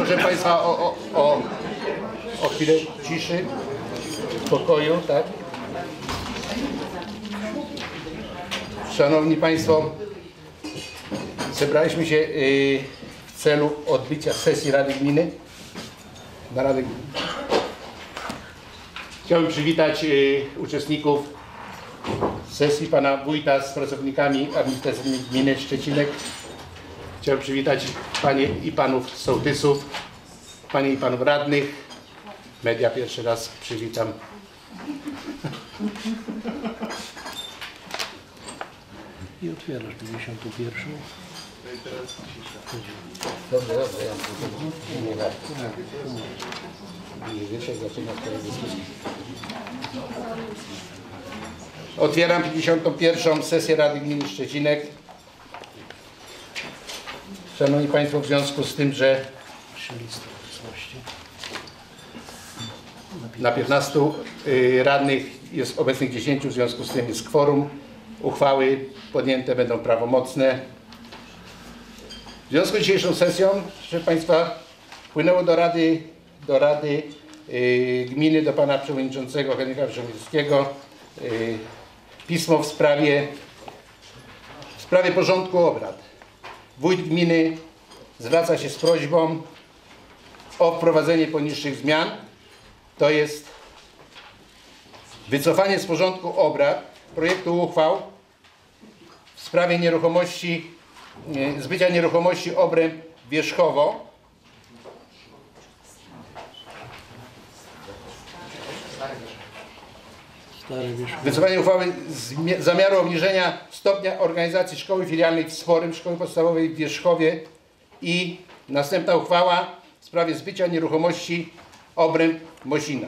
proszę Państwa o chwilę ciszy, spokoju, tak? Szanowni Państwo, zebraliśmy się w celu odbycia sesji Rady Gminy. Chciałbym przywitać uczestników sesji, pana wójta z pracownikami administracyjnymi gminy Szczecinek. Chciałbym przywitać panie i panów sołtysów, panie i panów radnych. Media pierwszy raz przywitam. I otwierasz 51. Dobrze, nie wiecie, zaczyna teraz dyskusję. Otwieram 51. sesję Rady Gminy Szczecinek. Szanowni Państwo, w związku z tym, że na 15 radnych jest obecnych 10, w związku z tym jest kworum. Uchwały podjęte będą prawomocne. W związku z dzisiejszą sesją, proszę Państwa, wpłynęło do Rady Gminy, do Pana Przewodniczącego Henryka Wrzemielskiego pismo w sprawie porządku obrad. Wójt gminy zwraca się z prośbą o wprowadzenie poniższych zmian, to jest wycofanie z porządku obrad projektu uchwał w sprawie nieruchomości, zbycia nieruchomości obręb Wierzchowo. Wycofanie uchwały zamiaru obniżenia stopnia organizacji szkoły filialnej w Sporym, szkoły podstawowej w Wierzchowie i następna uchwała w sprawie zbycia nieruchomości obręb Mosina.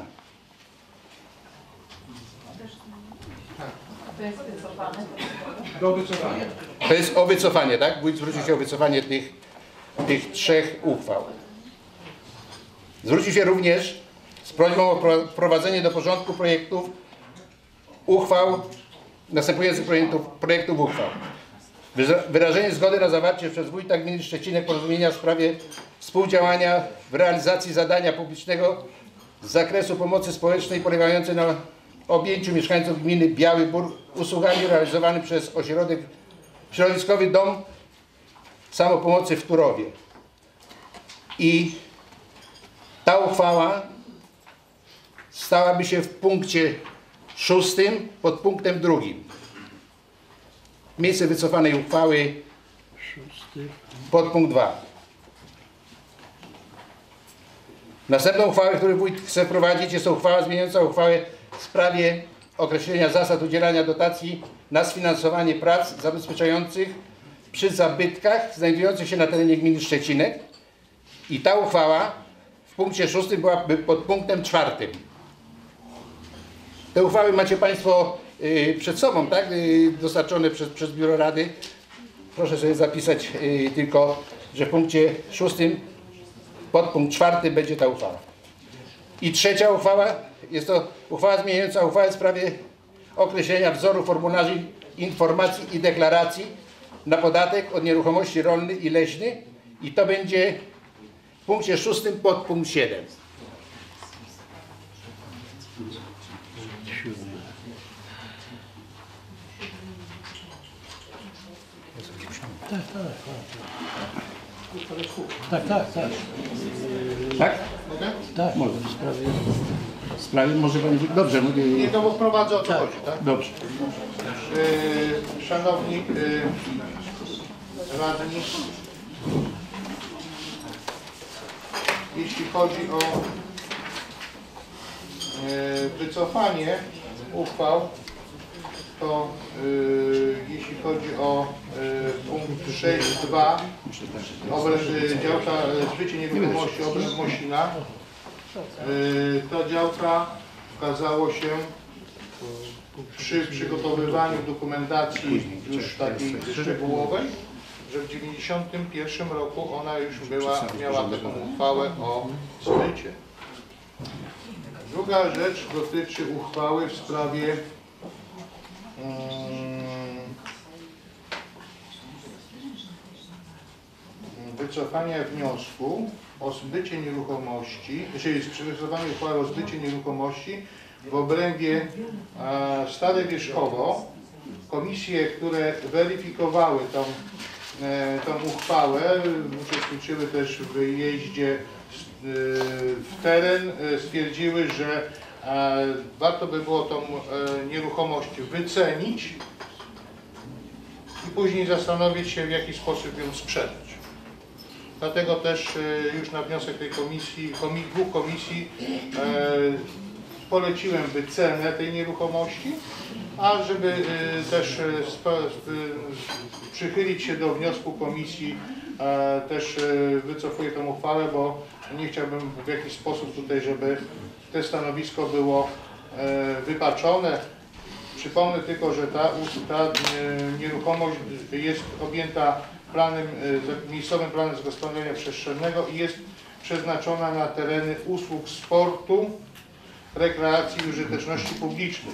To jest o wycofanie, tak? Wójt zwrócił się o wycofanie tych trzech uchwał. Zwrócił się również z prośbą o wprowadzenie do porządku projektów uchwał, następujących projektów uchwał. Wyrażenie zgody na zawarcie przez wójta gminy Szczecinek porozumienia w sprawie współdziałania w realizacji zadania publicznego z zakresu pomocy społecznej polegającej na objęciu mieszkańców gminy Biały Bór usługami realizowanymi przez środowiskowy dom samopomocy w Turowie. I ta uchwała stałaby się w punkcie 6 pod punktem 2. Miejsce wycofanej uchwały podpunkt 2. Następną uchwałę, którą wójt chce wprowadzić, jest to uchwała zmieniająca uchwałę w sprawie określenia zasad udzielania dotacji na sfinansowanie prac zabezpieczających przy zabytkach znajdujących się na terenie gminy Szczecinek. I ta uchwała w punkcie 6 byłaby pod punktem 4. Te uchwały macie Państwo przed sobą, tak? Dostarczone przez Biuro Rady. Proszę sobie zapisać tylko, że w punkcie 6 podpunkt 4 będzie ta uchwała. I trzecia uchwała jest to uchwała zmieniająca uchwałę w sprawie określenia wzoru formularzy informacji i deklaracji na podatek od nieruchomości rolny i leśny. I to będzie w punkcie 6 podpunkt 7. Tak. Tak? Mogę? Tak, może. W Sprawy może Pani... Dobrze, mówię... Nie, to wprowadzę o co chodzi, tak? Dobrze. Szanowni radni, jeśli chodzi o wycofanie uchwał, to jeśli chodzi o punkt 6.2 działka zbycie nieruchomości obręb Mosina, ta działka okazało się przy przygotowywaniu dokumentacji już takiej szczegółowej, że w 1991 roku ona już miała taką uchwałę o zbycie. Druga rzecz dotyczy uchwały w sprawie wycofania wniosku o zbycie nieruchomości, czyli wycofania uchwały o zbycie nieruchomości w obrębie Stare Wierzchowo. Komisje, które weryfikowały tą uchwałę, uczestniczyły też w wyjeździe w teren, stwierdziły, że warto by było tą nieruchomość wycenić i później zastanowić się, w jaki sposób ją sprzedać. Dlatego też już na wniosek tej komisji, dwóch komisji, poleciłem wycenę tej nieruchomości, a żeby też przychylić się do wniosku komisji, też wycofuję tę uchwałę, bo nie chciałbym w jakiś sposób tutaj, żeby to stanowisko było wypaczone. Przypomnę tylko, że ta nieruchomość jest objęta miejscowym planem zagospodarowania przestrzennego i jest przeznaczona na tereny usług sportu, rekreacji i użyteczności publicznej.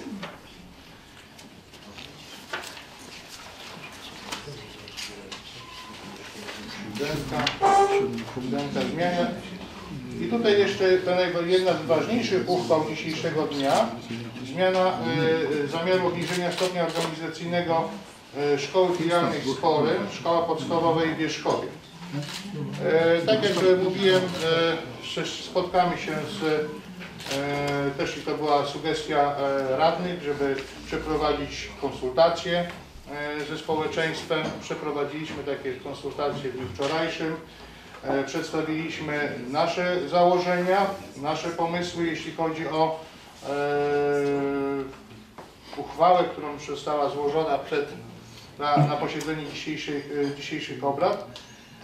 Siódemka zmiana. I tutaj jeszcze jedna z ważniejszych uchwał dzisiejszego dnia, zmiana zamiaru obniżenia stopnia organizacyjnego Szkoły Filialnej w Sporym, Szkoła Podstawowej w Wierzchowie. Tak jak mówiłem, spotkamy się też i to była sugestia radnych, żeby przeprowadzić konsultacje ze społeczeństwem. Przeprowadziliśmy takie konsultacje w dniu wczorajszym. Przedstawiliśmy nasze założenia, nasze pomysły, jeśli chodzi o uchwałę, którą została złożona na posiedzeniu dzisiejszych obrad.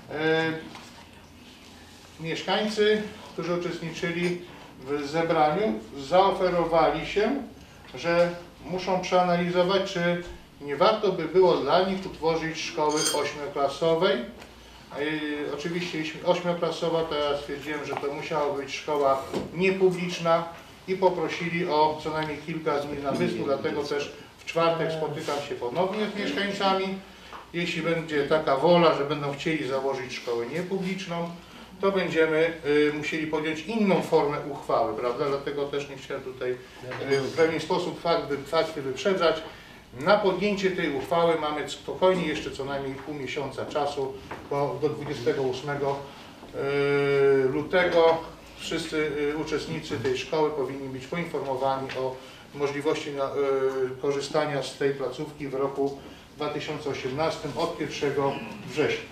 Mieszkańcy, którzy uczestniczyli w zebraniu, zaoferowali się, że muszą przeanalizować, czy nie warto by było dla nich utworzyć szkoły 8-klasowej. Oczywiście jeśli 8-klasowa, to ja stwierdziłem, że to musiała być szkoła niepubliczna i poprosili o co najmniej kilka zmian namysłu, dlatego też w czwartek spotykam się ponownie z mieszkańcami. Jeśli będzie taka wola, że będą chcieli założyć szkołę niepubliczną, to będziemy musieli podjąć inną formę uchwały, prawda? Dlatego też nie chciałem tutaj w pewien sposób fakty wyprzedzać. Na podjęcie tej uchwały mamy spokojnie jeszcze co najmniej pół miesiąca czasu, bo do 28 lutego wszyscy uczestnicy tej szkoły powinni być poinformowani o możliwości korzystania z tej placówki w roku 2018 od 1 września.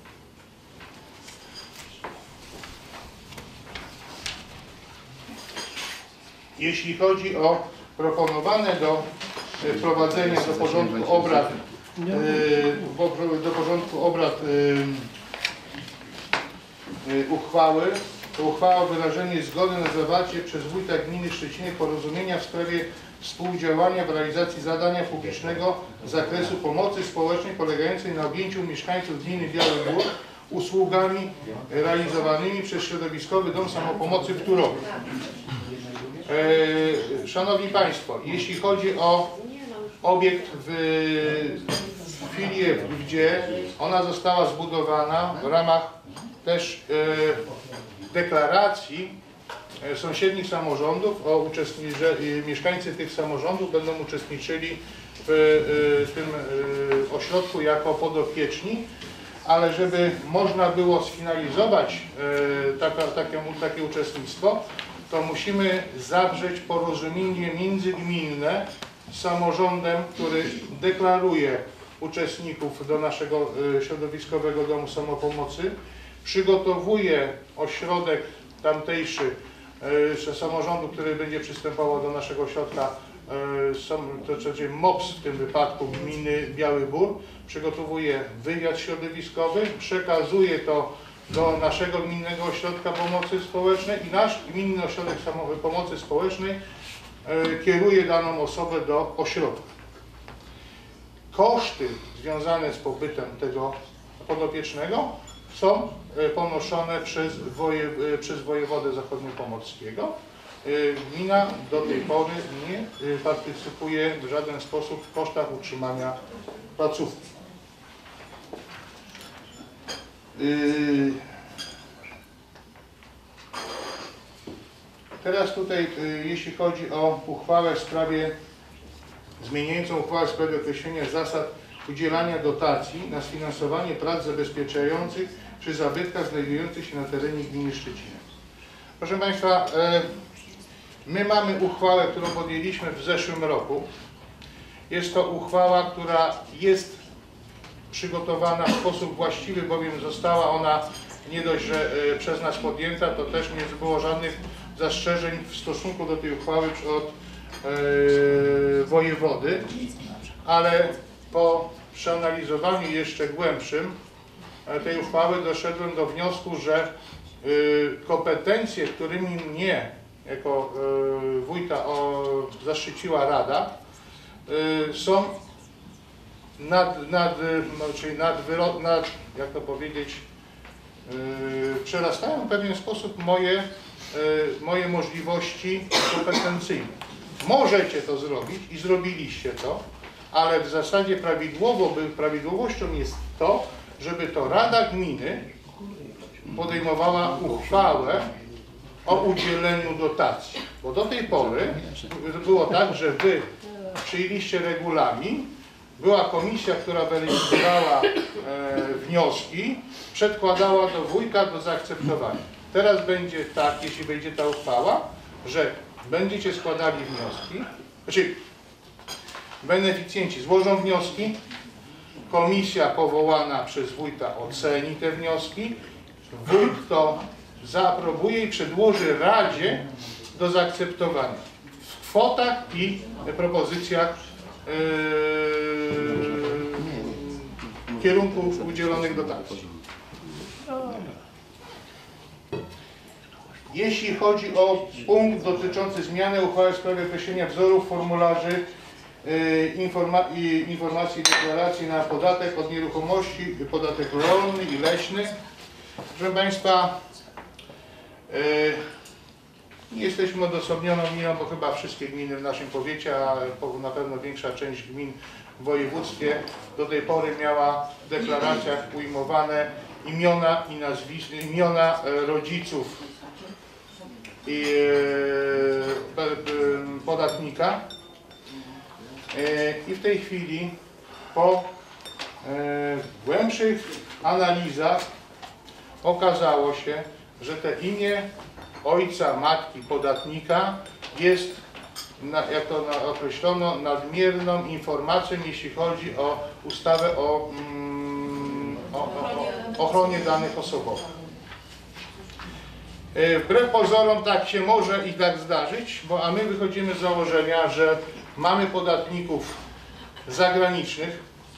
Jeśli chodzi o proponowane do wprowadzenia do porządku obrad, uchwały, to uchwała wyrażenie zgody na zawarcie przez wójta gminy Szczeciny porozumienia w sprawie współdziałania w realizacji zadania publicznego z zakresu pomocy społecznej polegającej na objęciu mieszkańców gminy Biały Gór usługami realizowanymi przez środowiskowy dom samopomocy w Turowie. Szanowni Państwo, jeśli chodzi o obiekt w filię w Gdzie, ona została zbudowana w ramach też deklaracji sąsiednich samorządów, że mieszkańcy tych samorządów będą uczestniczyli w tym ośrodku jako podopieczni, ale żeby można było sfinalizować takie uczestnictwo, to musimy zawrzeć porozumienie międzygminne z samorządem, który deklaruje uczestników do naszego środowiskowego domu samopomocy, przygotowuje ośrodek tamtejszy samorządu, który będzie przystępował do naszego ośrodka, to znaczy MOPS w tym wypadku gminy Biały Bór, przygotowuje wywiad środowiskowy, przekazuje to do naszego gminnego ośrodka pomocy społecznej i nasz gminny ośrodek pomocy społecznej kieruje daną osobę do ośrodka. Koszty związane z pobytem tego podopiecznego są ponoszone przez wojewodę zachodniopomorskiego. Gmina do tej pory nie partycypuje w żaden sposób w kosztach utrzymania placówki. Teraz tutaj, jeśli chodzi o uchwałę w sprawie, zmieniającą uchwałę w sprawie określenia zasad udzielania dotacji na sfinansowanie prac zabezpieczających przy zabytkach znajdujących się na terenie gminy Szczecina. Proszę Państwa, my mamy uchwałę, którą podjęliśmy w zeszłym roku. Jest to uchwała, która jest przygotowana w sposób właściwy, bowiem została ona nie dość, że przez nas podjęta, to też nie było żadnych zastrzeżeń w stosunku do tej uchwały od wojewody, ale po przeanalizowaniu jeszcze głębszym tej uchwały doszedłem do wniosku, że kompetencje, którymi mnie jako wójta zaszczyciła Rada, są jak to powiedzieć, przerastają w pewien sposób moje możliwości kompetencyjne. Możecie to zrobić i zrobiliście to, ale w zasadzie prawidłowością jest to, żeby to Rada Gminy podejmowała uchwałę o udzieleniu dotacji. Bo do tej pory było tak, że Wy przyjęliście regulamin, była komisja, która weryfikowała wnioski, przedkładała do wójta do zaakceptowania. Teraz będzie tak, jeśli będzie ta uchwała, że będziecie składali wnioski, znaczy beneficjenci złożą wnioski, komisja powołana przez wójta oceni te wnioski, wójt to zaaprobuje i przedłoży Radzie do zaakceptowania w kwotach i propozycjach kierunków udzielonych dotacji. Jeśli chodzi o punkt dotyczący zmiany uchwały w sprawie określenia wzorów formularzy informacji i deklaracji na podatek od nieruchomości, podatek rolny i leśny. Proszę Państwa, nie jesteśmy odosobnioną gminą, bo chyba wszystkie gminy w naszym powiecie, a na pewno większa część gmin w województwie do tej pory miała w deklaracjach ujmowane imiona i nazwiska, imiona rodziców i podatnika. I w tej chwili po głębszych analizach okazało się, że te imię ojca, matki podatnika jest, jak to określono, nadmierną informacją, jeśli chodzi o ustawę o ochronie danych osobowych. Wbrew pozorom tak się może i tak zdarzyć, a my wychodzimy z założenia, że mamy podatników zagranicznych,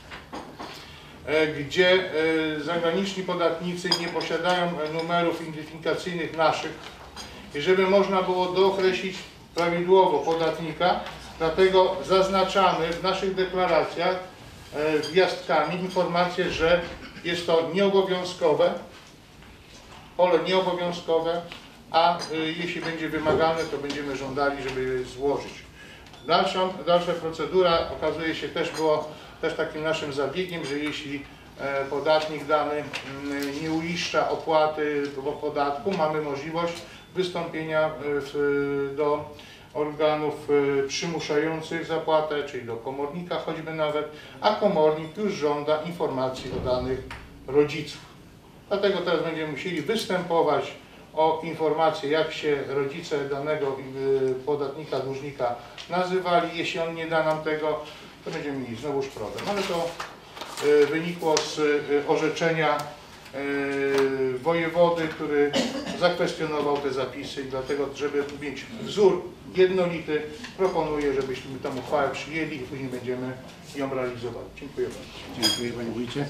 gdzie zagraniczni podatnicy nie posiadają numerów identyfikacyjnych naszych i żeby można było dookreślić prawidłowo podatnika, dlatego zaznaczamy w naszych deklaracjach gwiazdkami informację, że jest to nieobowiązkowe, pole nieobowiązkowe, a jeśli będzie wymagalne, to będziemy żądali, żeby je złożyć. Dalsza procedura okazuje się było takim naszym zabiegiem, że jeśli podatnik dany nie uiszcza opłaty podatku, mamy możliwość wystąpienia do organów przymuszających zapłatę, czyli do komornika choćby nawet, a komornik już żąda informacji o danych rodziców. Dlatego teraz będziemy musieli występować o informację, jak się rodzice danego podatnika, dłużnika nazywali. Jeśli on nie da nam tego, to będziemy mieli znowuż problem. Ale to wynikło z orzeczenia wojewody, który zakwestionował te zapisy i dlatego, żeby mieć wzór jednolity, proponuję, żebyśmy tę uchwałę przyjęli i później będziemy ją realizowali. Dziękuję bardzo. Dziękuję Panie Wójcie.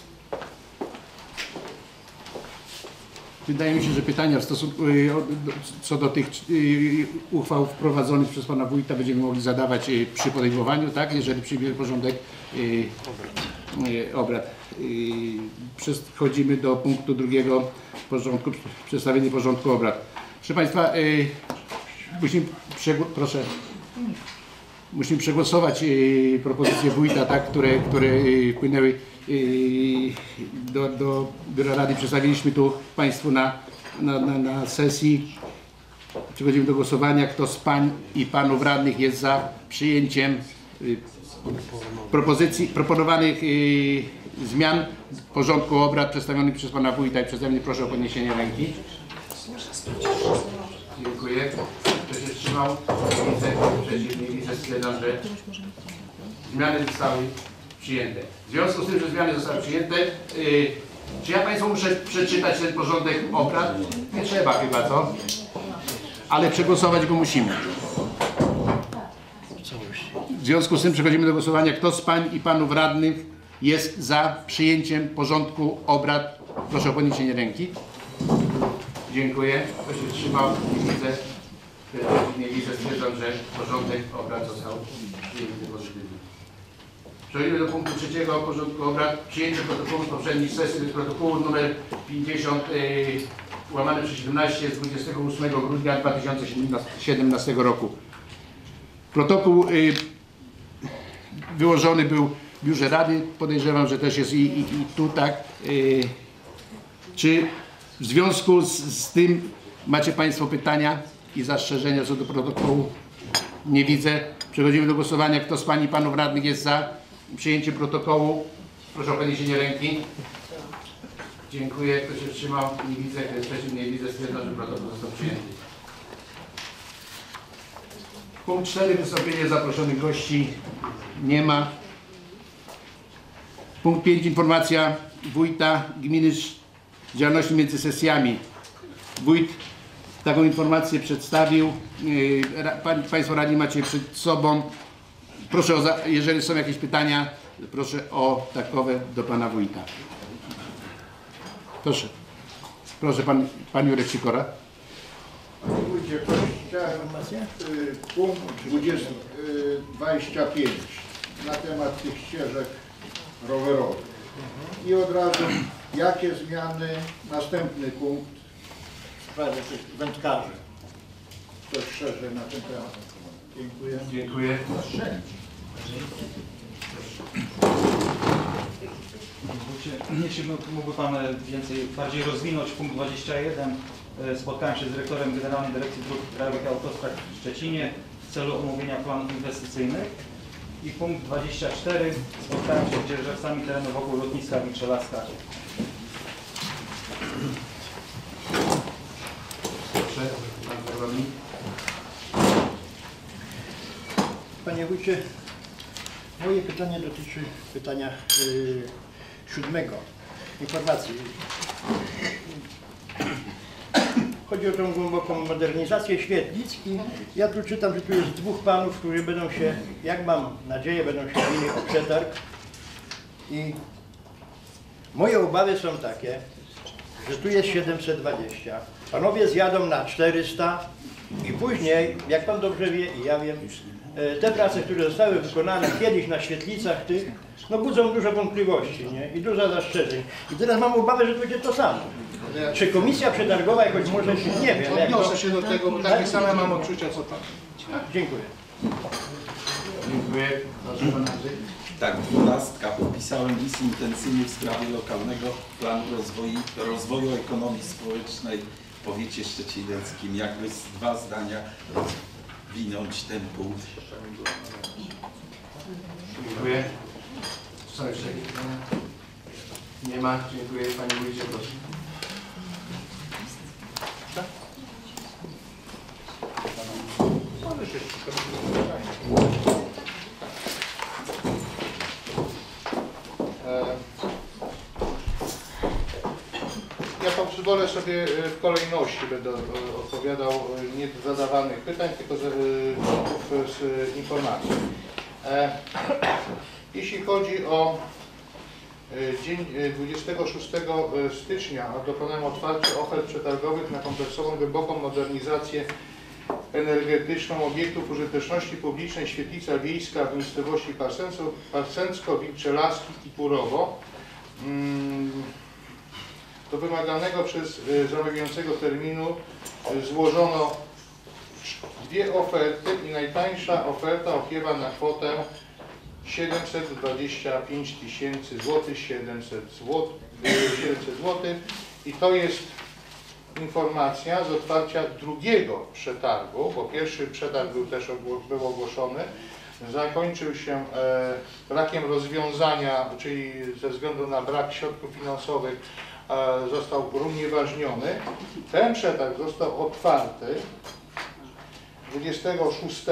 Wydaje mi się, że pytania w stosunku, co do tych uchwał wprowadzonych przez Pana Wójta będziemy mogli zadawać przy podejmowaniu, tak? Jeżeli przyjmiemy porządek obrad. Przechodzimy do punktu drugiego porządku, przedstawienie porządku obrad. Proszę Państwa, musimy przegłosować propozycje wójta, tak, które wpłynęły do Biura Rady przedstawiliśmy tu Państwu na sesji. Przechodzimy do głosowania. Kto z Pań i Panów Radnych jest za przyjęciem proponowanych zmian porządku obrad przedstawionych przez Pana Wójta i przeze mnie, proszę o podniesienie ręki. Dziękuję. Kto się wstrzymał? Nie widzę. Przeciw, nie widzę. Stwierdzam, że zmiany zostały przyjęte. W związku z tym, że zmiany zostały przyjęte, czy ja Państwu muszę przeczytać ten porządek obrad? Nie trzeba chyba, co? Ale przegłosować go musimy. W związku z tym przechodzimy do głosowania. Kto z Pań i Panów Radnych jest za przyjęciem porządku obrad? Proszę o podniesienie ręki. Dziękuję. Kto się wstrzymał? Nie widzę. Nie widzę. Stwierdzam, że porządek obrad został przyjęty pozytywnie. Przechodzimy do punktu 3 porządku obrad. Przyjęcie protokołu z poprzednich sesji, protokołu nr 50 /17 z 28 grudnia 2017 roku. Protokół wyłożony był w Biurze Rady. Podejrzewam, że też jest i tu tak. Czy w związku z tym macie Państwo pytania i zastrzeżenia co do protokołu? Nie widzę. Przechodzimy do głosowania. Kto z Pań i Panów Radnych jest za przyjęciem protokołu? Proszę o podniesienie ręki. Dziękuję. Kto się wstrzymał? Nie widzę. Kto jest przeciw? Nie widzę. Stwierdzam, że protokół został przyjęty. Punkt 4. Wystąpienie zaproszonych gości. Nie ma. Punkt 5. Informacja Wójta Gminy z działalności między sesjami. Wójt taką informację przedstawił. Państwo radni macie przed sobą. Proszę jeżeli są jakieś pytania, proszę o takowe do Pana Wójta. Proszę. Proszę Pan Jurek Sikora. Panie Wójcie, chciałem punkt 25 na temat tych ścieżek rowerowych. I od razu, jakie zmiany, następny punkt w sprawie tych wędkarzy. Coś szerzej na ten temat. Dziękuję. Dziękuję. Jeśli mógłby Pan bardziej rozwinąć punkt 21, spotkałem się z dyrektorem Generalnej Dyrekcji Dróg Krajowych i Autostrad w Szczecinie w celu omówienia planów inwestycyjnych. I punkt 24, spotkałem się z dzierżawcami terenu wokół lotniska Wilczelaska. Proszę, Pan Zarządnik. Panie Wójcie, moje pytanie dotyczy pytania 7. Informacji. Chodzi o tą głęboką modernizację świetlic i ja tu czytam, że tu jest 2 panów, którzy będą się, jak mam nadzieję, będą się bili o przetarg. I moje obawy są takie, że tu jest 720. Panowie zjadą na 400 i później, jak Pan dobrze wie i ja wiem, te prace, które zostały wykonane kiedyś na świetlicach tych, no budzą dużo wątpliwości, nie? I dużo zastrzeżeń. I teraz mam obawę, że to będzie to samo. Czy komisja przetargowa jakoś może, nie wiem. Odniosę się do tego, bo takie same mam odczucia co Pan. Dziękuję. Dziękuję. Proszę Pan Andrzej. Tak, 12. Podpisałem list intencyjny w sprawie lokalnego planu rozwoju ekonomii społecznej w powiecie szczecińskim. Jakby z 2 zdania rozwinąć ten punkt. Dziękuję. Są jeszcze jakieś pytania? Nie ma. Dziękuję. Panie Wójcie, proszę. Ja pozwolę sobie w kolejności, będę odpowiadał nie zadawanych pytań, tylko z informacji. Jeśli chodzi o dzień 26 stycznia, dokonałem otwarcia ofert przetargowych na kompleksową, głęboką modernizację energetyczną obiektów użyteczności publicznej Świetlica Wiejska w miejscowości Parsencko, Wilczelaski i Turowo. Do wymaganego przez zamawiającego terminu złożono 2 oferty i najtańsza oferta opiewa na kwotę 725 tysięcy złotych, 700 złotych i to jest informacja z otwarcia drugiego przetargu, bo pierwszy przetarg był też ogłoszony, zakończył się brakiem rozwiązania, czyli ze względu na brak środków finansowych został unieważniony. Ten przetarg został otwarty 26.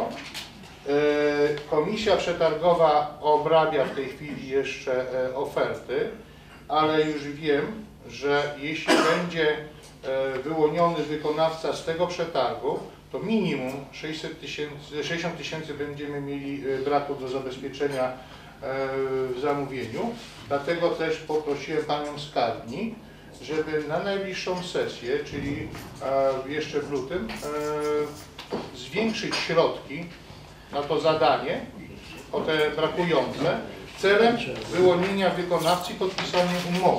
Komisja przetargowa obrabia w tej chwili jeszcze oferty, ale już wiem, że jeśli będzie wyłoniony wykonawca z tego przetargu, to minimum 60 tysięcy będziemy mieli braku do zabezpieczenia w zamówieniu. Dlatego też poprosiłem Panią Skarbnik, żeby na najbliższą sesję, czyli jeszcze w lutym, zwiększyć środki na to zadanie, o te brakujące, celem wyłonienia wykonawcy i podpisania umowy.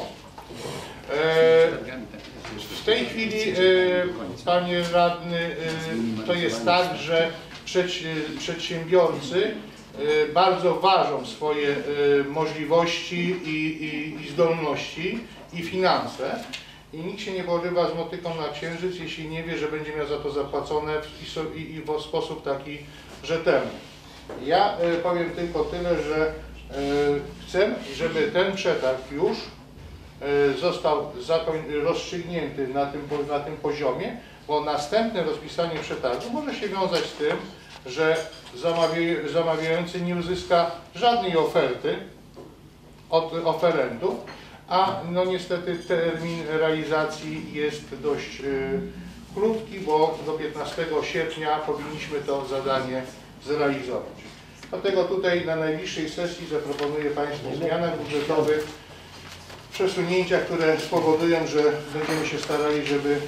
W tej chwili, Panie Radny, to jest tak, że przedsiębiorcy bardzo ważą swoje możliwości i zdolności i finanse i nikt się nie porywa z motyką na księżyc, jeśli nie wie, że będzie miał za to zapłacone i w sposób taki rzetelny. Ja powiem tylko tyle, że chcę, żeby ten przetarg już został rozstrzygnięty na tym poziomie, bo następne rozpisanie przetargu może się wiązać z tym, że zamawiający nie uzyska żadnej oferty od oferentów, a no niestety termin realizacji jest dość krótki, bo do 15 sierpnia powinniśmy to zadanie zrealizować. Dlatego tutaj na najbliższej sesji zaproponuję Państwu zmianach budżetowych, przesunięcia, które spowodują, że będziemy się starali, żeby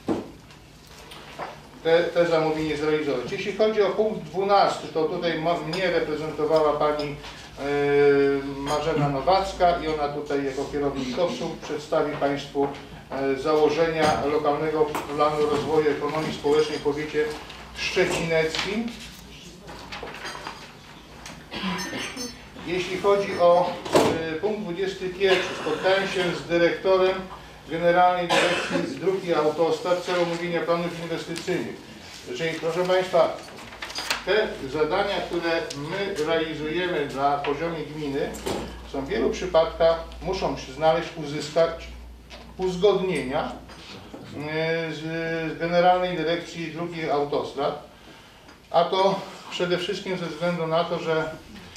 te zamówienie zrealizować. Jeśli chodzi o punkt 12, to tutaj mnie reprezentowała Pani Marzena Nowacka i ona tutaj jako kierownik KOPS-u przedstawi Państwu założenia lokalnego planu rozwoju ekonomii społecznej w powiecie szczecineckim. Jeśli chodzi o punkt 21, spotkałem się z dyrektorem Generalnej Dyrekcji Dróg i Autostrad w celu omówienia planów inwestycyjnych. Czyli proszę Państwa, te zadania, które my realizujemy na poziomie gminy, są w wielu przypadkach, muszą uzyskać uzgodnienia z Generalnej Dyrekcji Dróg i Autostrad, a to przede wszystkim ze względu na to, że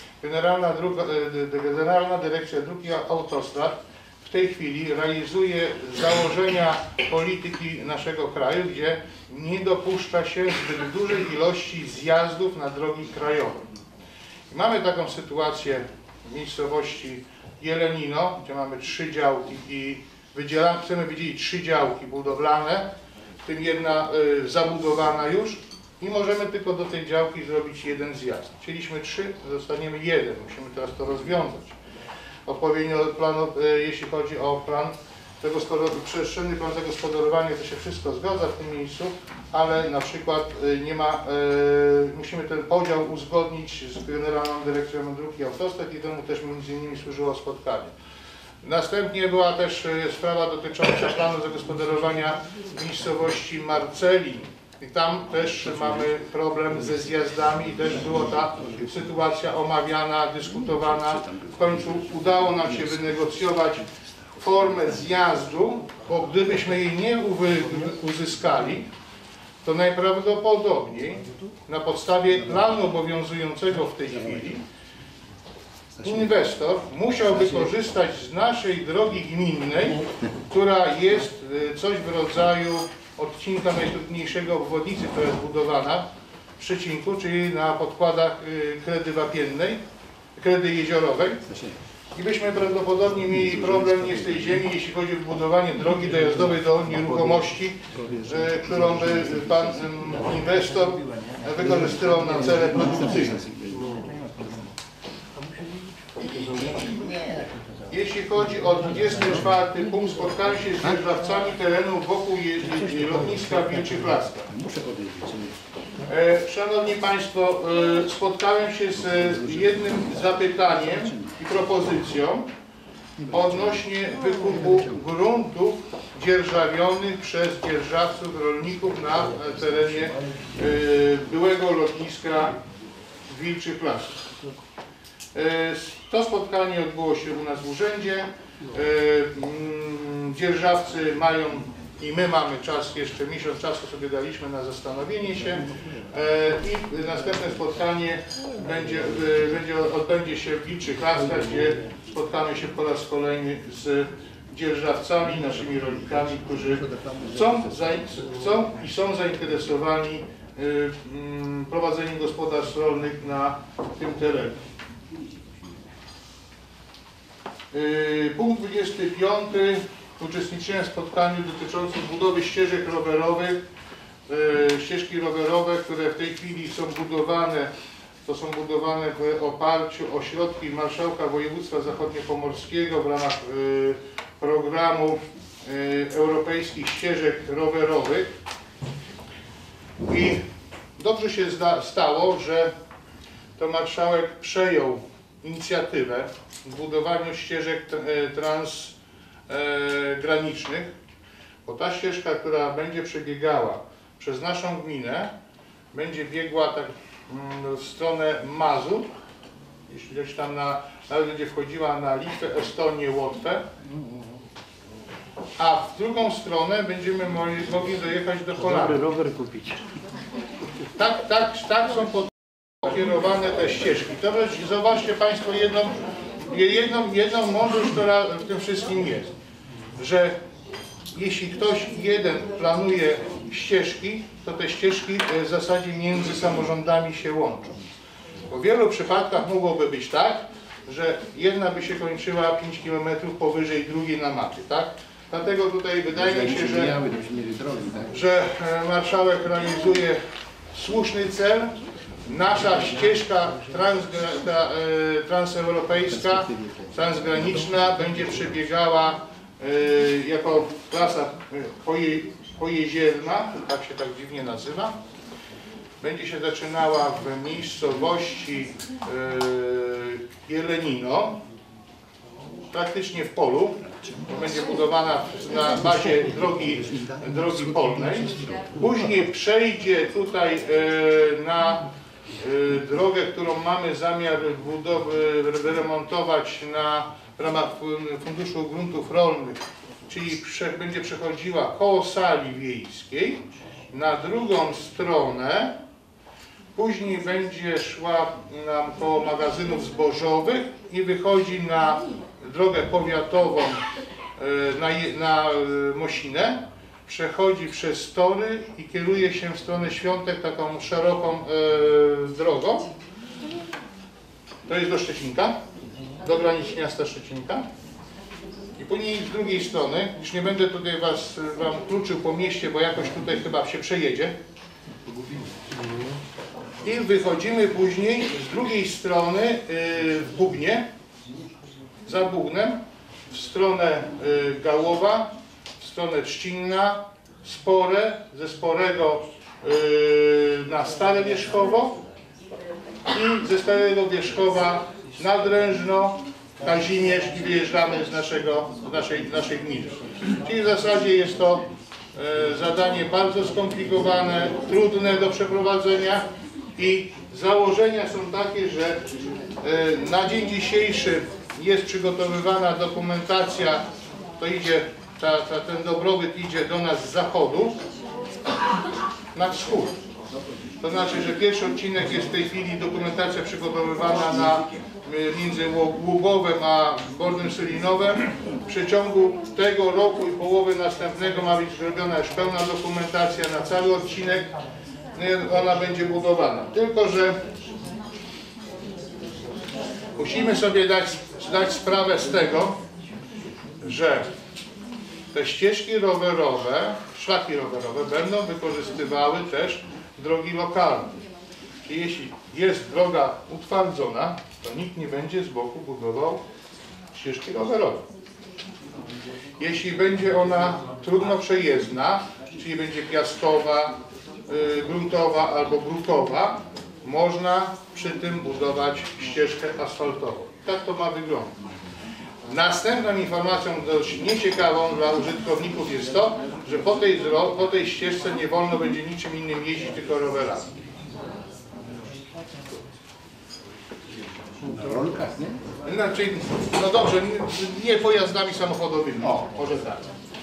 Generalna Dyrekcja Dróg i Autostrad w tej chwili realizuje założenia polityki naszego kraju, gdzie nie dopuszcza się zbyt dużej ilości zjazdów na drogi krajowe. I mamy taką sytuację w miejscowości Jelenino, gdzie mamy 3 działki i chcemy wydzielić 3 działki budowlane, w tym jedna zabudowana już, i możemy tylko do tej działki zrobić 1 zjazd. Chcieliśmy 3, zostaniemy 1. Musimy teraz to rozwiązać. Odpowiednio planu, jeśli chodzi o plan przestrzenny plan zagospodarowania, to się wszystko zgadza w tym miejscu, ale na przykład nie ma, musimy ten podział uzgodnić z Generalną Dyrekcją Dróg i Autostrad i temu też między innymi służyło spotkanie. Następnie była też sprawa dotycząca planu zagospodarowania miejscowości Marceli. I tam też mamy problem ze zjazdami i też była ta sytuacja omawiana, dyskutowana. W końcu udało nam się wynegocjować formę zjazdu, bo gdybyśmy jej nie uzyskali, to najprawdopodobniej na podstawie planu obowiązującego w tej chwili inwestor musiałby korzystać z naszej drogi gminnej, która jest coś w rodzaju odcinka najtrudniejszego obwodnicy, która jest budowana w przecinku, czyli na podkładach kredy wapiennej, kredy jeziorowej. I byśmy prawdopodobnie mieli problem nie z tej ziemi, jeśli chodzi o budowanie drogi dojazdowej do nieruchomości, którą by pan inwestor wykorzystywał na cele produkcyjne. Jeśli chodzi o 24 punkt, spotkałem się z dzierżawcami terenu wokół lotniska w Wilczych Lasach. Szanowni Państwo, spotkałem się z jednym zapytaniem i propozycją odnośnie wykupu gruntów dzierżawionych przez dzierżawców rolników na terenie byłego lotniska w Wilczych Lasach. To spotkanie odbyło się u nas w urzędzie. Dzierżawcy mają i my mamy czas, jeszcze miesiąc czasu sobie daliśmy na zastanowienie się i następne spotkanie odbędzie się w Wilczych Lasach, gdzie spotkamy się po raz kolejny z dzierżawcami, naszymi rolnikami, którzy chcą i są zainteresowani prowadzeniem gospodarstw rolnych na tym terenie. Punkt 25. Uczestniczyłem w spotkaniu dotyczącym budowy ścieżek rowerowych. Ścieżki rowerowe, które w tej chwili są budowane, to są budowane w oparciu o środki Marszałka Województwa Zachodniopomorskiego w ramach programu europejskich ścieżek rowerowych. I dobrze się stało, że to marszałek przejął inicjatywę w budowaniu ścieżek transgranicznych, bo ta ścieżka, która będzie przebiegała przez naszą gminę, będzie biegła tak w stronę Mazur, jeśli gdzieś tam nawet będzie wchodziła na Litwę, Estonię, Łotwę, a w drugą stronę będziemy mogli dojechać do Holandii. Rower kupić. Tak są pokierowane te ścieżki. To zobaczcie Państwo jedną mądrość, która w tym wszystkim jest, że jeśli ktoś jeden planuje ścieżki, to te ścieżki w zasadzie między samorządami się łączą. Bo w wielu przypadkach mogłoby być tak, że jedna by się kończyła 5 km powyżej drugiej na mapie, tak? Dlatego tutaj wydaje mi się, że marszałek realizuje słuszny cel. Nasza ścieżka transeuropejska, transgraniczna będzie przebiegała jako klasa pojezierna, tak się tak dziwnie nazywa. Będzie się zaczynała w miejscowości Jelenino, praktycznie w polu. Będzie budowana na bazie drogi polnej. Później przejdzie tutaj na drogę, którą mamy zamiar wyremontować w ramach Funduszu Gruntów Rolnych, czyli będzie przechodziła koło sali wiejskiej, na drugą stronę, później będzie szła nam koło magazynów zbożowych i wychodzi na drogę powiatową na Mosinę, przechodzi przez tory i kieruje się w stronę Świątek taką szeroką drogą. To jest do Szczecinka, do granic miasta Szczecinka. I później z drugiej strony, już nie będę tutaj wam kluczył po mieście, bo jakoś tutaj chyba się przejedzie. I wychodzimy później z drugiej strony w Bugnie, za Bugnem, w stronę Gałowa, w stronę Trzcinna, Spore, ze Sporego na Stare Wierzchowo i ze Starego Wierzchowa na Drężno, Kazimierz i wyjeżdżamy z naszej gminy. Czyli w zasadzie jest to zadanie bardzo skomplikowane, trudne do przeprowadzenia i założenia są takie, że na dzień dzisiejszy jest przygotowywana dokumentacja, to idzie, ten dobrobyt idzie do nas z zachodu na wschód. To znaczy, że pierwszy odcinek jest w tej chwili dokumentacja przygotowywana między Łubowem a Bordem Sylinowem. W przeciągu tego roku i połowy następnego ma być zrobiona już pełna dokumentacja na cały odcinek. Ona będzie budowana. Tylko że musimy sobie zdać sprawę z tego, że te ścieżki rowerowe, szlaki rowerowe będą wykorzystywały też drogi lokalne. I jeśli jest droga utwardzona, to nikt nie będzie z boku budował ścieżki rowerowe. Jeśli będzie ona trudno przejezdna, czyli będzie piaskowa, gruntowa albo brukowa, można przy tym budować ścieżkę asfaltową. Tak to ma wyglądać. Następną informacją dość nieciekawą dla użytkowników jest to, że po tej ścieżce nie wolno będzie niczym innym jeździć, tylko rowerami. Rolkach, nie? Znaczy, no dobrze, nie pojazdami samochodowymi. O, może tak.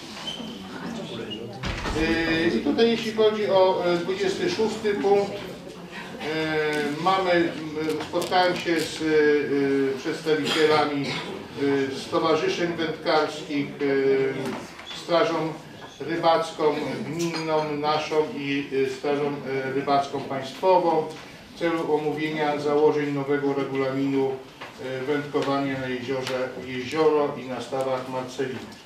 I tutaj jeśli chodzi o 26 punkt, spotkałem się z przedstawicielami stowarzyszeń wędkarskich, Strażą Rybacką Gminną naszą i Strażą Rybacką Państwową w celu omówienia założeń nowego regulaminu wędkowania na jezioro i na stawach Marceliny.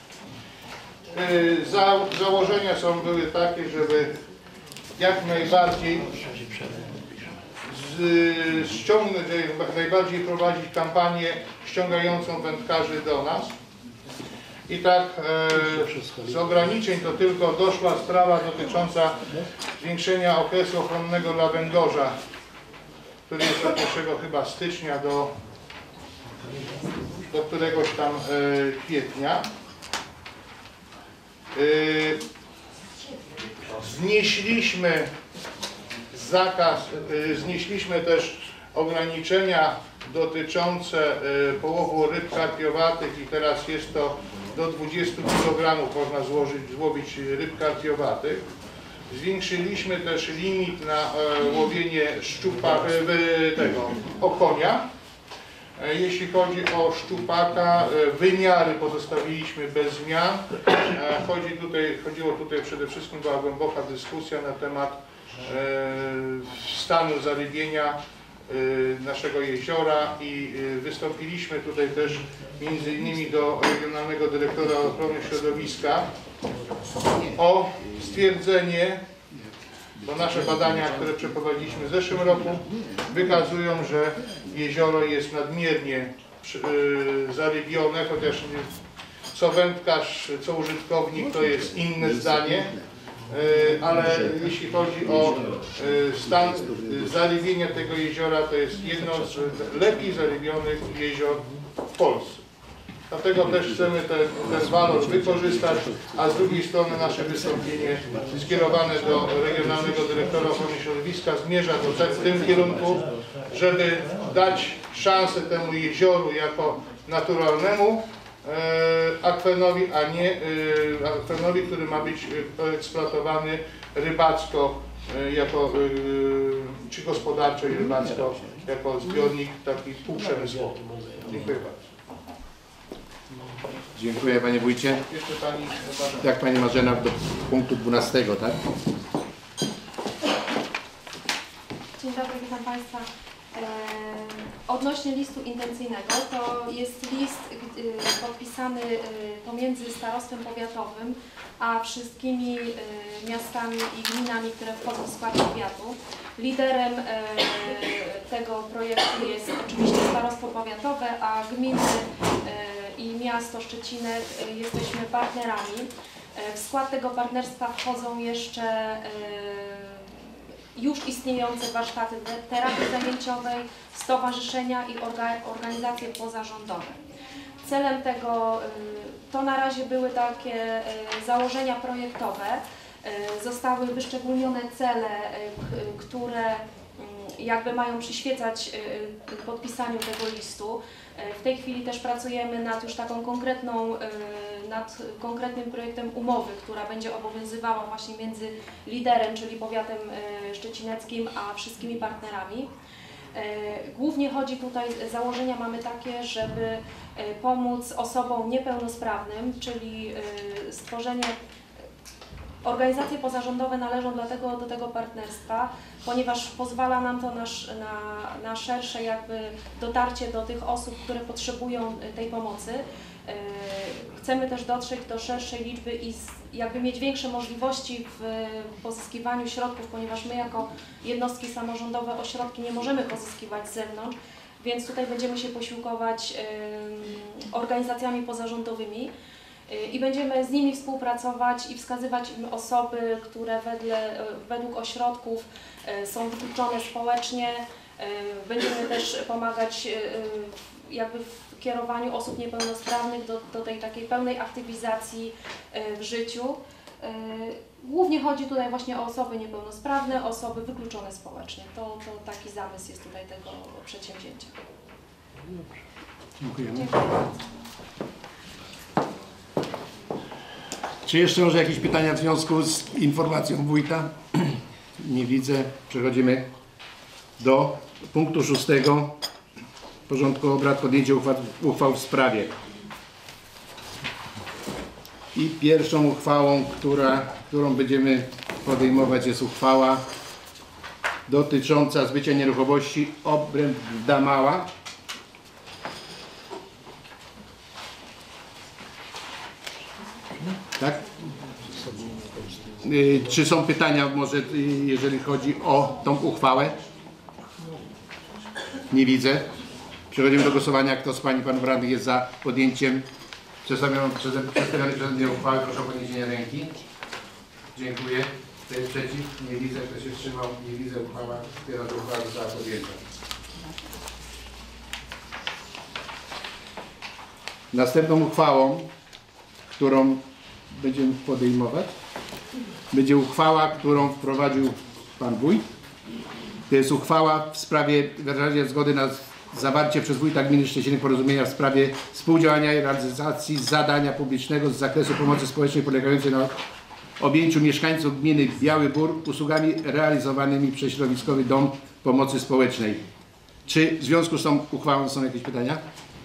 Założenia były takie, żeby jak najbardziej ściągnąć, najbardziej prowadzić kampanię ściągającą wędkarzy do nas. I tak z ograniczeń to tylko doszła sprawa dotycząca zwiększenia okresu ochronnego dla węgorza, który jest od 1 chyba stycznia do któregoś tam kwietnia. Znieśliśmy zakaz, znieśliśmy też ograniczenia dotyczące połowu ryb karpiowatych i teraz jest to do 20 kg można złowić ryb karpiowatych. Zwiększyliśmy też limit na łowienie okonia. Jeśli chodzi o szczupaka, wymiary pozostawiliśmy bez zmian. Chodziło tutaj przede wszystkim, była głęboka dyskusja na temat stanu zarybienia naszego jeziora i wystąpiliśmy tutaj też między innymi do Regionalnego Dyrektora Ochrony Środowiska o stwierdzenie, bo nasze badania, które przeprowadziliśmy w zeszłym roku, wykazują, że jezioro jest nadmiernie zarybione, chociaż co wędkarz, co użytkownik to jest inne zdanie, ale jeśli chodzi o stan zarybienia tego jeziora, to jest jedno z lepiej zarybionych jezior w Polsce. Dlatego też chcemy ten walor wykorzystać, a z drugiej strony nasze wystąpienie skierowane do Regionalnego Dyrektora Ochrony Środowiska zmierza w tym kierunku, żeby dać szansę temu jezioru jako naturalnemu akwenowi, a nie akwenowi, który ma być eksploatowany rybacko, czy gospodarczo i rybacko, jako zbiornik taki półprzemysłowy. Dziękuję bardzo. Dziękuję panie wójcie. Jeszcze pani Marzena. Jak pani Marzena do punktu 12, tak? Dzień dobry, witam Państwa. Odnośnie listu intencyjnego, to jest list podpisany pomiędzy starostwem powiatowym a wszystkimi miastami i gminami, które wchodzą w skład powiatu. Liderem tego projektu jest oczywiście starostwo powiatowe, a gminy i miasto Szczecinek jesteśmy partnerami. W skład tego partnerstwa wchodzą jeszcze już istniejące warsztaty terapii zajęciowej, stowarzyszenia i organizacje pozarządowe. Celem tego, to na razie były takie założenia projektowe, zostały wyszczególnione cele, które jakby mają przyświecać podpisaniu tego listu. W tej chwili też pracujemy nad już taką nad konkretnym projektem umowy, która będzie obowiązywała właśnie między liderem, czyli powiatem szczecineckim, a wszystkimi partnerami. Głównie chodzi tutaj, założenia mamy takie, żeby pomóc osobom niepełnosprawnym, czyli stworzenie. Organizacje pozarządowe należą dlatego do tego partnerstwa, ponieważ pozwala nam to na szersze jakby dotarcie do tych osób, które potrzebują tej pomocy. Chcemy też dotrzeć do szerszej liczby i jakby mieć większe możliwości w pozyskiwaniu środków, ponieważ my jako jednostki samorządowe o środki nie możemy pozyskiwać z zewnątrz, więc tutaj będziemy się posiłkować organizacjami pozarządowymi. i będziemy z nimi współpracować i wskazywać im osoby, które według ośrodków są wykluczone społecznie. Będziemy też pomagać jakby w kierowaniu osób niepełnosprawnych do tej takiej pełnej aktywizacji w życiu. Głównie chodzi tutaj właśnie o osoby niepełnosprawne, osoby wykluczone społecznie. To taki zamysł jest tutaj tego przedsięwzięcia. Dziękujemy. Dziękuję bardzo. Czy jeszcze może jakieś pytania w związku z informacją wójta? Nie widzę. Przechodzimy do punktu 6 porządku obrad, podjęcie uchwał w sprawie. I pierwszą uchwałą, którą będziemy podejmować, jest uchwała dotycząca zbycia nieruchomości obręb Damała. Tak? Czy są pytania może, jeżeli chodzi o tą uchwałę? Nie widzę. Przechodzimy do głosowania. Kto z Pań i Panów Radnych jest za podjęciem przedstawionej przeze mnie uchwały? Proszę o podniesienie ręki. Dziękuję. Kto jest przeciw? Nie widzę. Kto się wstrzymał? Nie widzę. Uchwała została podjęta. Następną uchwałą, którą będziemy podejmować, będzie uchwała, którą wprowadził Pan Wójt. To jest uchwała w sprawie wyrażenia zgody na zawarcie przez Wójta Gminy Szczeciny porozumienia w sprawie współdziałania i realizacji zadania publicznego z zakresu pomocy społecznej polegającej na objęciu mieszkańców gminy Biały Bór usługami realizowanymi przez Środowiskowy Dom Pomocy Społecznej. Czy w związku z tą uchwałą są jakieś pytania?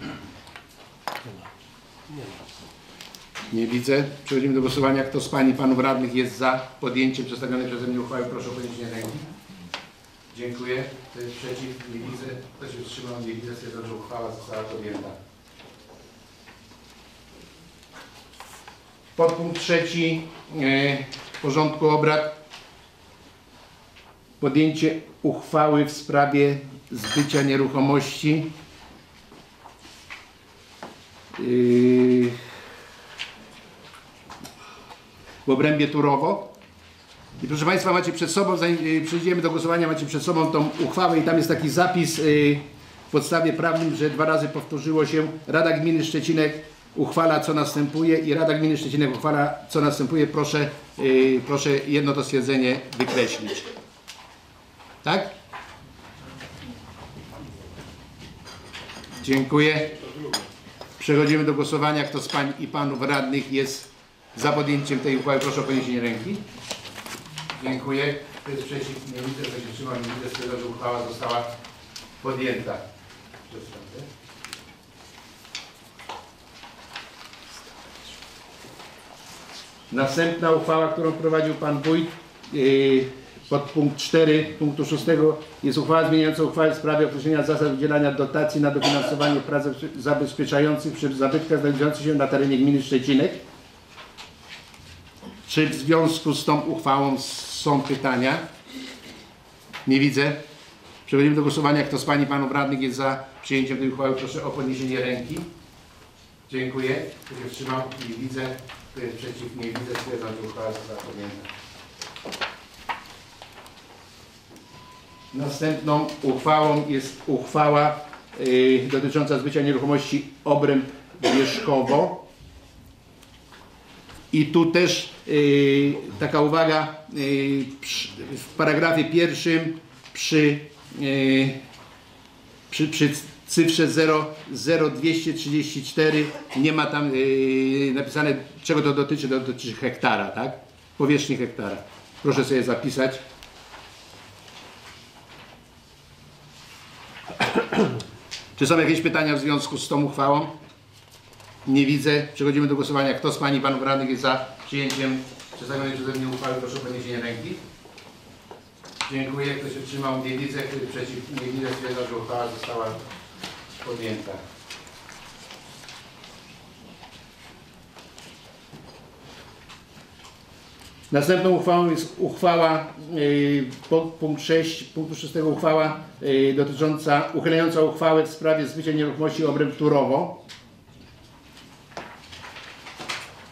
Nie widzę. Przechodzimy do głosowania. Kto z Pań i Panów Radnych jest za podjęciem przedstawionej przeze mnie uchwały? Proszę o podniesienie ręki. Dziękuję. Kto jest przeciw? Nie widzę. Kto się wstrzymał? Nie widzę. Stwierdzam, że uchwała została podjęta. Podpunkt 3 porządku obrad. Podjęcie uchwały w sprawie zbycia nieruchomości w obrębie Turowo. I proszę Państwa, macie przed sobą, zanim przejdziemy do głosowania, macie przed sobą tą uchwałę i tam jest taki zapis w podstawie prawnym, że 2 razy powtórzyło się: Rada Gminy Szczecinek uchwala, co następuje, i Rada Gminy Szczecinek uchwala, co następuje. Proszę jedno to stwierdzenie wykreślić. Tak? Dziękuję. Przechodzimy do głosowania. Kto z Pań i Panów Radnych jest za podjęciem tej uchwały? Proszę o podniesienie ręki. Dziękuję. Kto jest przeciw? Nie widzę. Kto się wstrzymał? Nie widzę. Stwierdzam, że uchwała została podjęta. Następna uchwała, którą prowadził Pan Wójt, pod punkt 4 punktu 6 jest uchwała zmieniająca uchwałę w sprawie określenia zasad udzielania dotacji na dofinansowanie prac zabezpieczających przy zabytkach znajdujących się na terenie gminy Szczecinek. Czy w związku z tą uchwałą są pytania? Nie widzę. Przechodzimy do głosowania. Kto z Pań i Panów Radnych jest za przyjęciem tej uchwały? Proszę o podniesienie ręki. Dziękuję. Kto się wstrzymał? Nie widzę. Kto jest przeciw? Nie widzę. Stwierdzam, że uchwała została podjęta. Następną uchwałą jest uchwała dotycząca zbycia nieruchomości obręb Wierzchowo. I tu też taka uwaga, w paragrafie 1 przy cyfrze 0234 nie ma tam napisane, czego to dotyczy. To dotyczy hektara, tak? Powierzchni hektara. Proszę sobie zapisać. Czy są jakieś pytania w związku z tą uchwałą? Nie widzę. Przechodzimy do głosowania. Kto z Pań i Panów Radnych jest za przyjęciem przedstawionej przeze mnie uchwały? Proszę o podniesienie ręki. Dziękuję. Kto się wstrzymał? Nie widzę. Kto jest przeciw? Nie widzę. Stwierdzam, że uchwała została podjęta. Następną uchwałą jest uchwała, punkt 6, punktu 6 uchwała dotycząca, uchylająca uchwałę w sprawie zbycia nieruchomości obręb Turowo.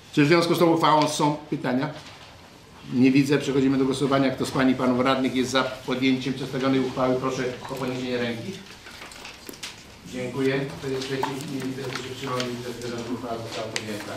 Czy w związku z tą uchwałą są pytania? Nie widzę. Przechodzimy do głosowania. Kto z Pań i Panów Radnych jest za podjęciem przedstawionej uchwały? Proszę o podniesienie ręki. Dziękuję. Kto jest przeciw? Nie widzę. Kto się wstrzymał? Nie widzę. Stwierdzam, że uchwała została podjęta.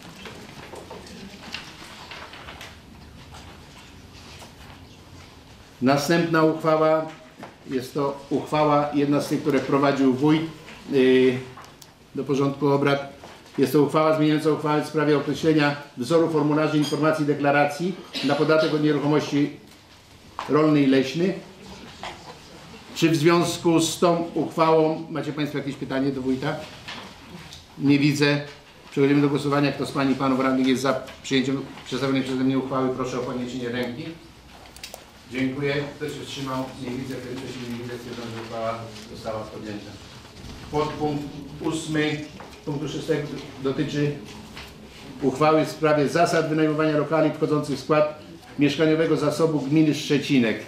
Następna uchwała jest to uchwała, jedna z tych, które wprowadził wójt do porządku obrad. Jest to uchwała zmieniająca uchwałę w sprawie określenia wzoru formularzy informacji i deklaracji na podatek od nieruchomości rolny i leśny. Czy w związku z tą uchwałą macie Państwo jakieś pytanie do wójta? Nie widzę. Przechodzimy do głosowania. Kto z Pań i Panów Radnych jest za przyjęciem przedstawionej przeze mnie uchwały? Proszę o podniesienie ręki. Dziękuję. Kto się wstrzymał? Nie widzę. Kto się nie widzę. Stwierdzam, że uchwała została podjęta. Podpunkt 8 punktu 6 dotyczy uchwały w sprawie zasad wynajmowania lokali wchodzących w skład mieszkaniowego zasobu gminy Szczecinek.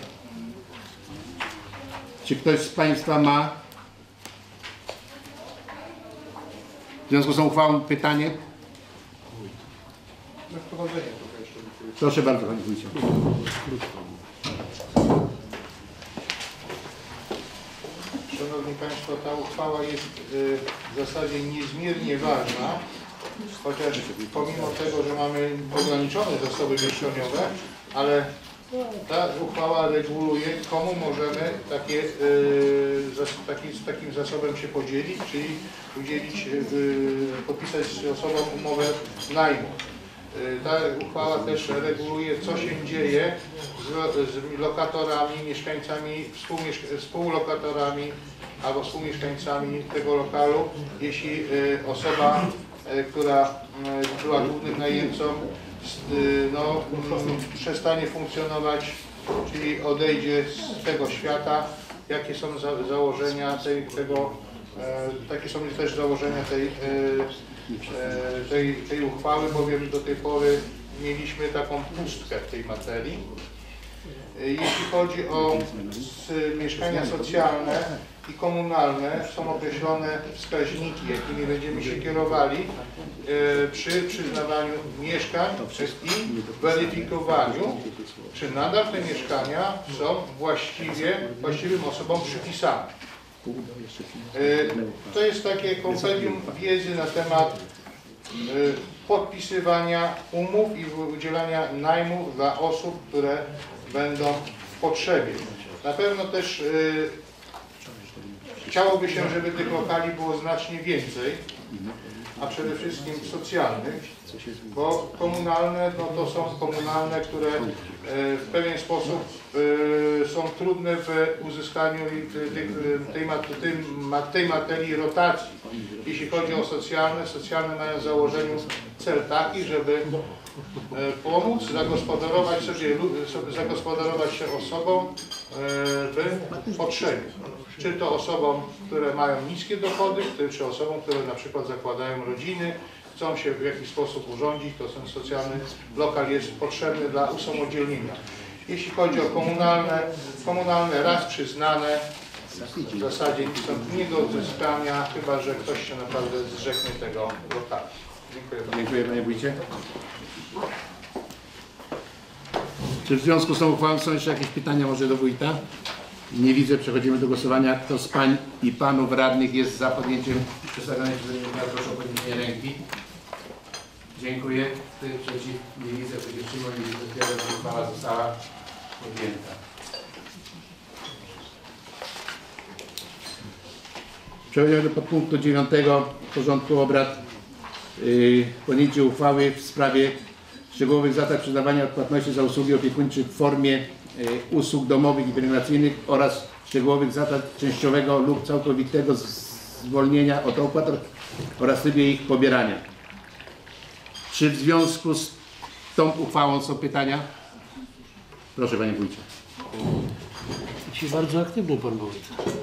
Czy ktoś z Państwa ma w związku z tą uchwałą pytanie? Na wprowadzenie trochę jeszcze. Proszę bardzo, Panie Wójcie. Szanowni Państwo, ta uchwała jest w zasadzie niezmiernie ważna, chociaż pomimo tego, że mamy ograniczone zasoby mieszkaniowe, ale ta uchwała reguluje, komu możemy z takim zasobem się podzielić, czyli udzielić, podpisać z osobą umowę najmu. Ta uchwała też reguluje, co się dzieje z lokatorami, mieszkańcami, współlokatorami albo współmieszkańcami tego lokalu, jeśli osoba, która była głównym najemcą, przestanie funkcjonować, czyli odejdzie z tego świata. Jakie są założenia takie są też założenia tej uchwały, bowiem do tej pory mieliśmy taką pustkę w tej materii. Jeśli chodzi o mieszkania socjalne i komunalne, są określone wskaźniki, jakimi będziemy się kierowali przy przyznawaniu mieszkań i weryfikowaniu, czy nadal te mieszkania są właściwym osobom przypisane. To jest takie kompendium wiedzy na temat podpisywania umów i udzielania najmu dla osób, które będą w potrzebie. Na pewno też chciałoby się, żeby tych lokali było znacznie więcej, a przede wszystkim socjalnych, bo komunalne to są komunalne, które w pewien sposób są trudne w uzyskaniu tej materii rotacji. Jeśli chodzi o socjalne mają w założeniu cel taki, żeby pomóc zagospodarować się osobom w potrzebie. Czy to osobom, które mają niskie dochody, czy osobom, które na przykład zakładają rodziny, chcą się w jakiś sposób urządzić, to ten socjalny lokal jest potrzebny dla usamodzielnienia. Jeśli chodzi o komunalne raz przyznane, w zasadzie są nie do odzyskania, chyba że ktoś się naprawdę zrzeknie tego lokalu. Dziękuję bardzo. Dziękuję, Panie Wójcie. Czy w związku z tą uchwałą są jeszcze jakieś pytania może do Wójta? Nie widzę. Przechodzimy do głosowania. Kto z Pań i Panów Radnych jest za podjęciem przedstawionej przeze mnie uchwały? Proszę o podniesienie ręki. Dziękuję. Kto jest przeciw? Nie widzę. Kto się wstrzymał? Nie widzę. Stwierdzam, że uchwała została podjęta. Przechodzimy do podpunktu 9 porządku obrad. Podjęcie uchwały w sprawie szczegółowych zasad przyznawania odpłatności za usługi opiekuńcze w formie usług domowych i pielęgnacyjnych oraz szczegółowych zasad częściowego lub całkowitego zwolnienia od opłat oraz trybie ich pobierania. Czy w związku z tą uchwałą są pytania? Proszę, Panie Wójcie. Dzisiaj bardzo aktywny Pan Wójt.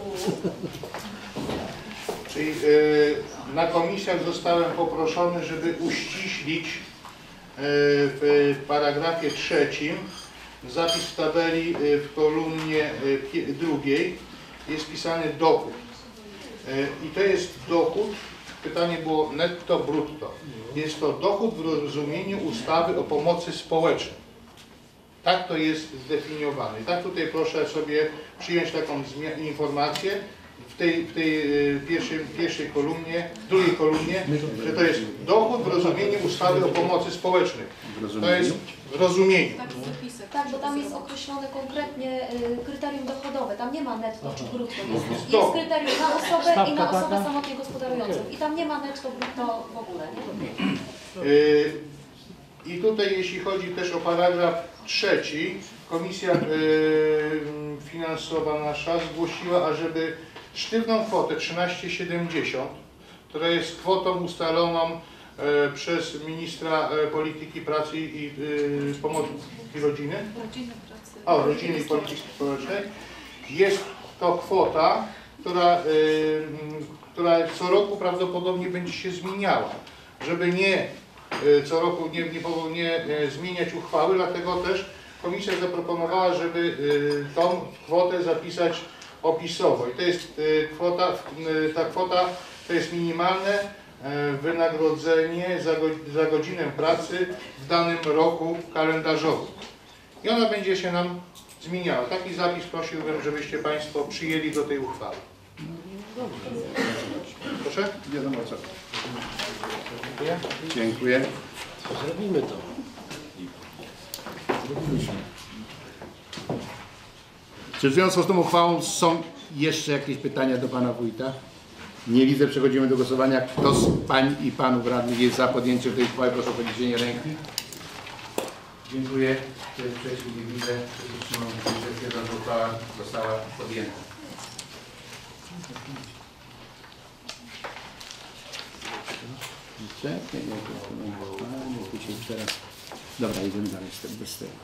Czyli na komisjach zostałem poproszony, żeby uściślić w paragrafie 3 zapis w tabeli w kolumnie drugiej jest pisany dochód. I to jest dochód, pytanie było netto, brutto. Jest to dochód w rozumieniu ustawy o pomocy społecznej. Tak to jest zdefiniowane. I tak tutaj proszę sobie przyjąć taką informację w tej pierwszej kolumnie, w drugiej kolumnie, że to jest dochód w rozumieniu ustawy o pomocy społecznej. To jest w rozumieniu. Tak, w zapisach. Tak, bo tam jest określone konkretnie kryterium dochodowe. Tam nie ma netto czy brutto. Jest kryterium na osobę i na osobę samotnie gospodarującą. I tam nie ma netto, brutto w ogóle. Nie? I tutaj jeśli chodzi też o paragraf 3, Komisja Finansowa nasza zgłosiła, ażeby sztywną kwotę 13,70, która jest kwotą ustaloną przez ministra polityki pracy i pomocy i rodziny. Rodziny i polityki społecznej. Jest to kwota, która co roku prawdopodobnie będzie się zmieniała. Żeby nie co roku nie zmieniać uchwały, dlatego też komisja zaproponowała, żeby tą kwotę zapisać opisowo. I to jest ta kwota to jest minimalne wynagrodzenie za godzinę pracy w danym roku kalendarzowym. I ona będzie się nam zmieniała. Taki zapis prosiłbym, żebyście Państwo przyjęli do tej uchwały. Proszę? Wiadomo co. Dziękuję. Zrobimy to. Czy w związku z tą uchwałą są jeszcze jakieś pytania do Pana Wójta? Nie widzę, przechodzimy do głosowania. Kto z Pań i Panów Radnych jest za podjęciem tej uchwały? Proszę o podniesienie ręki. Dziękuję. Kto jest przeciw? Nie widzę. Kto się wstrzymał? Stwierdzam, że uchwała została podjęta. Dobra, idziemy dalej bez tego.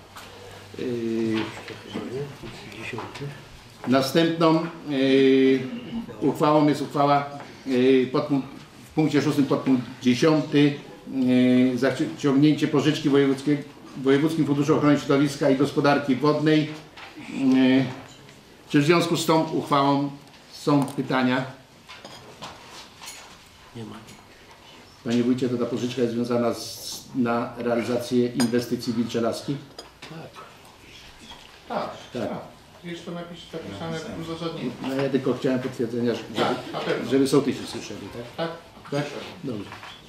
Następną uchwałą jest uchwała w punkcie 6 podpunkt 10 zaciągnięcie pożyczki Wojewódzkim Funduszu Ochrony Środowiska i Gospodarki Wodnej. Czy w związku z tą uchwałą są pytania? Nie ma. Panie Wójcie, to ta pożyczka jest związana na realizację inwestycji Wilczelaskich? Tak. Tak. Jest to napisane w uzasadnieniu. No ja tylko chciałem potwierdzenia, żeby sołtysi słyszeli, tak? Tak? Tak? Dobrze.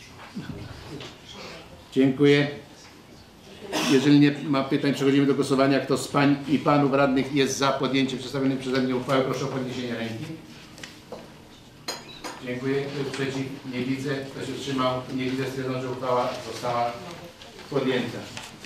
Dziękuję. Jeżeli nie ma pytań, przechodzimy do głosowania. Kto z Pań i Panów Radnych jest za podjęciem przedstawionej przeze mnie uchwały? Proszę o podniesienie ręki. Dziękuję. Kto jest przeciw? Nie widzę. Kto się wstrzymał? Nie widzę. Stwierdzam, że uchwała została podjęta.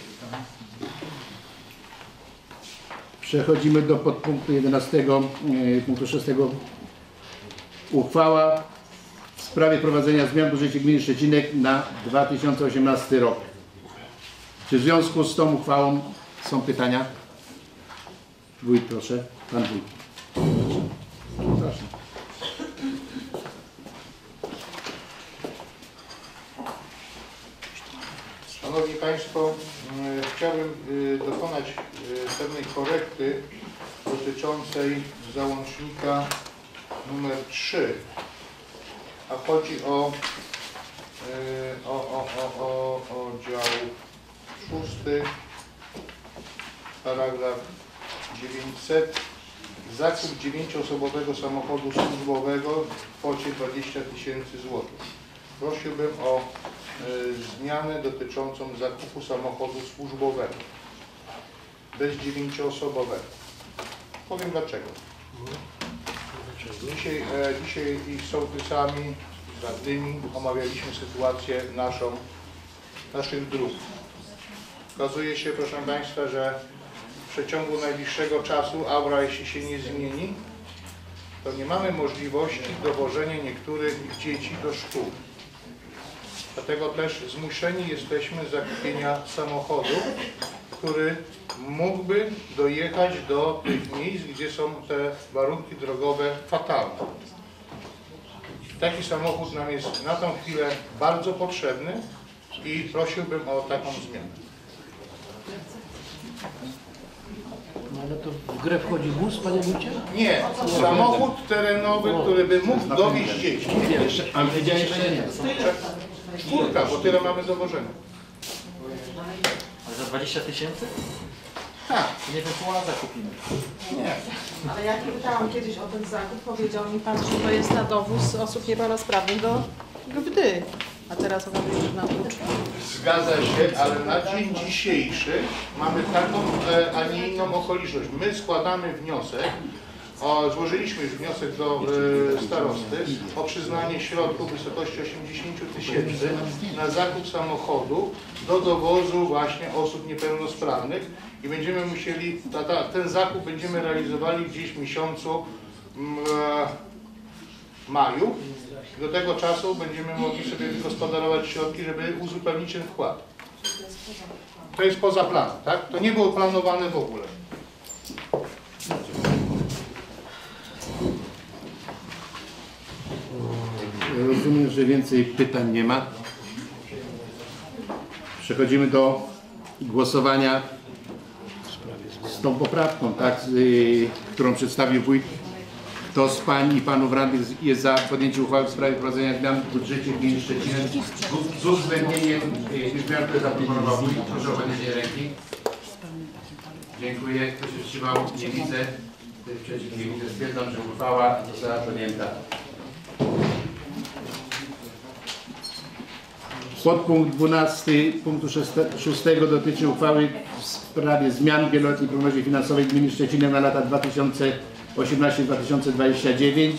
Przechodzimy do podpunktu 11, punktu 6. Uchwała w sprawie wprowadzenia zmian w budżecie gminy Szczecinek na 2018 rok. Czy w związku z tą uchwałą są pytania? Wójt, proszę. Pan wójt. Proszę. Szanowni Państwo, chciałbym dokonać pewnej korekty dotyczącej załącznika numer 3, a chodzi o dział 6, paragraf 900, zakup 9-osobowego samochodu służbowego w kwocie 20 000 złotych. Prosiłbym o zmianę dotyczącą zakupu samochodu służbowego bez 9-osobowego. Powiem dlaczego. Dzisiaj z sołtysami, z radnymi omawialiśmy sytuację naszych dróg. Okazuje się, proszę Państwa, że w przeciągu najbliższego czasu aura, jeśli się nie zmieni, to nie mamy możliwości dowożenia niektórych dzieci do szkół. Dlatego też zmuszeni jesteśmy do zakupienia samochodu, który mógłby dojechać do tych miejsc, gdzie są te warunki drogowe fatalne. Taki samochód nam jest na tą chwilę bardzo potrzebny i prosiłbym o taką zmianę. No ale to w grę wchodzi wóz, panie wójcie? Nie, samochód terenowy, który by mógł dowieźć dzieci. Ale wiedziałem, że nie. Czwórka, bo tyle mamy do wożenia. Ale za 20 000? Tak. Nie wiem, połaza kupimy. Nie. Ale jak pytałam kiedyś o ten zakup, powiedział mi pan, że to jest na dowóz osób niepełnosprawnych do Gdy. A teraz okazuje się, że na Pucz. Zgadza się, ale na dzień dzisiejszy mamy taką, a nie inną okoliczność. My składamy wniosek, złożyliśmy już wniosek do starosty o przyznanie środków w wysokości 80 000 na zakup samochodu do dowozu właśnie osób niepełnosprawnych i będziemy musieli, ten zakup będziemy realizowali gdzieś w miesiącu maju. Do tego czasu będziemy mogli sobie wygospodarować środki, żeby uzupełnić ten wkład. To jest poza planem, tak? To nie było planowane w ogóle. Rozumiem, że więcej pytań nie ma. Przechodzimy do głosowania z tą poprawką, tak, którą przedstawił wójt. Kto z pań i panów radnych jest za podjęciem uchwały w sprawie wprowadzenia zmian w budżecie gminy Szczecina z uwzględnieniem tych zmian, które zaproponował wójt? Proszę o podniesienie ręki. Dziękuję. Kto się wstrzymał? Nie widzę. Kto jest przeciw? Nie widzę. Stwierdzam, że uchwała została podjęta. Podpunkt 12 punktu 6 dotyczy uchwały w sprawie zmian w wieloletniej prognozie finansowej gminy Szczecina na lata 2018-2029.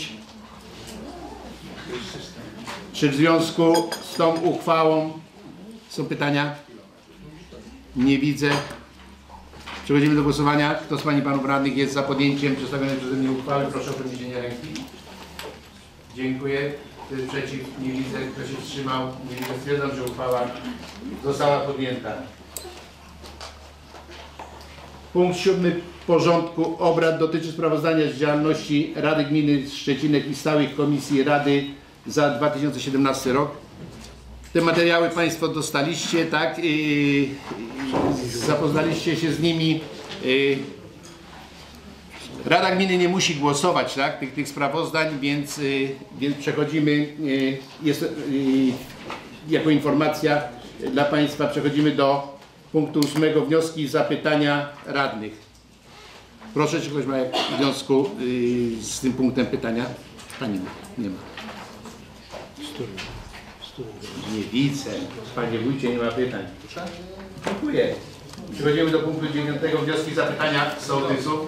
Czy w związku z tą uchwałą są pytania? Nie widzę. Przechodzimy do głosowania. Kto z pań i panów radnych jest za podjęciem przedstawionej przeze mnie uchwały? Proszę o podniesienie ręki. Dziękuję. Kto jest przeciw? Nie widzę. Kto się wstrzymał? Nie widzę. Stwierdzam, że uchwała została podjęta. Punkt 7 porządku obrad dotyczy sprawozdania z działalności Rady Gminy Szczecinek i stałych komisji Rady za 2017 rok. Te materiały państwo dostaliście, tak? Zapoznaliście się z nimi. Rada Gminy nie musi głosować, tak, tych sprawozdań, więc przechodzimy, jako informacja dla państwa, przechodzimy do punktu 8. Wnioski i zapytania radnych. Proszę, czy ktoś ma w związku z tym punktem pytania? Pani nie ma. Nie widzę. Panie wójcie, nie ma pytań. Dziękuję. Przechodzimy do punktu 9. Wnioski i zapytania sołtysów.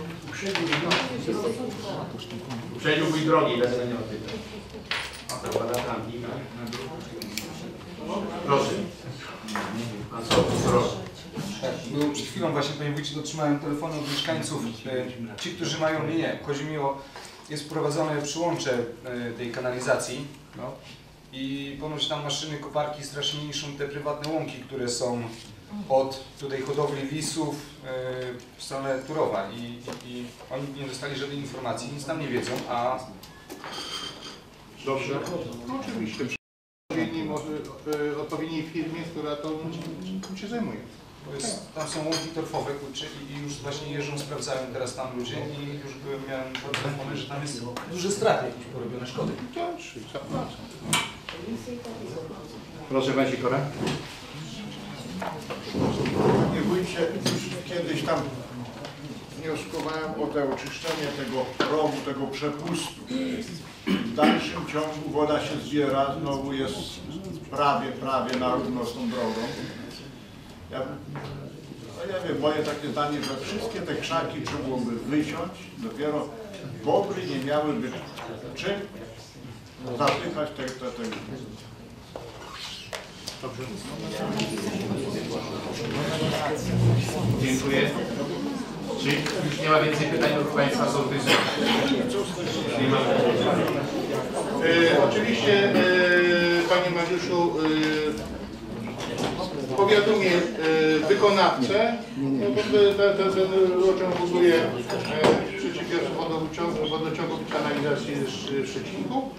Uprzedził mój drogi, dlatego nie ma pytań. Proszę. Pan sołtys, proszę. No, przed chwilą właśnie, panie wójcie, otrzymałem telefony od mieszkańców. Ci, którzy mają linię, chodzi mi o, jest wprowadzone przyłącze tej kanalizacji. No. I ponoć tam maszyny, koparki strasznie niszczą te prywatne łąki, które są od tutaj hodowli lisów w stronę Turowa. I oni nie dostali żadnej informacji, nic tam nie wiedzą, a... Dobrze. No, oczywiście. Odpowiedniej firmie, która to tym się zajmuje. Tam są łąki torfowe, kurczę, i już właśnie jeżdżą, sprawdzają teraz tam ludzie i już miałem telefony, że tam jest duże straty jakieś porobione, szkody. Proszę, pan Sikora. Panie wójcie, już kiedyś tam wnioskowałem o te oczyszczenie tego rowu, tego przepustu. W dalszym ciągu woda się zbiera, znowu jest prawie na równo z tą drogą. Ja wiem, moje takie zdanie, że wszystkie te krzaki trzeba byłoby wyciąć, dopiero bobry nie miałyby czym zapychać te. Dobrze. Dziękuję. Czy już nie ma więcej pytań od państwa sołtysów? Nie ma. Oczywiście, panie Mariuszu, powiadomię wykonawcę, no bo ten rurociąg buduje przedsiębiorstwo wodociągów i kanalizacji w Szczecinku.